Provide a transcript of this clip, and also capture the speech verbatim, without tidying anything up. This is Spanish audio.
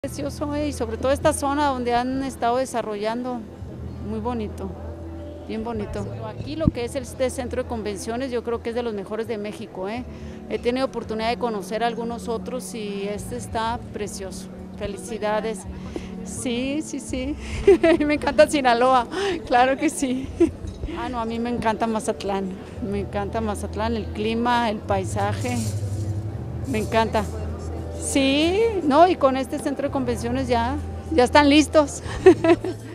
Precioso, eh, y sobre todo esta zona donde han estado desarrollando, muy bonito, bien bonito. Aquí lo que es este centro de convenciones yo creo que es de los mejores de México. Eh. He tenido oportunidad de conocer algunos otros y este está precioso. Felicidades. Sí, sí, sí. Me encanta Sinaloa, claro que sí. Ah, no, a mí me encanta Mazatlán, me encanta Mazatlán, el clima, el paisaje, me encanta. Sí, no, y con este centro de convenciones ya, ya están listos.